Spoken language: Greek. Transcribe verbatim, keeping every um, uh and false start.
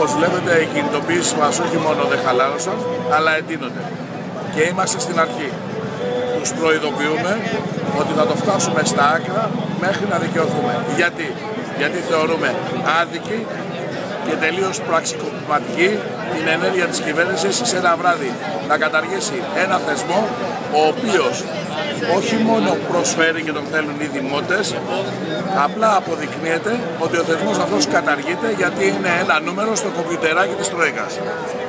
Όπως βλέπετε, οι κινητοποιήσεις μας όχι μόνο δεν χαλάρωσαν, αλλά εντείνονται. Και είμαστε στην αρχή. Τους προειδοποιούμε ότι θα το φτάσουμε στα άκρα μέχρι να δικαιωθούμε. Γιατί? Γιατί θεωρούμε άδικη και τελείως πραξικοπηματική την ενέργεια της κυβέρνησης σε ένα βράδυ να καταργήσει ένα θεσμό ο οποίος όχι μόνο προσφέρει και τον θέλουν οι δημότες, απλά αποδεικνύεται ότι ο θεσμός αυτός καταργείται γιατί είναι ένα νούμερο στο κομπιουτεράκι της Τρόικας.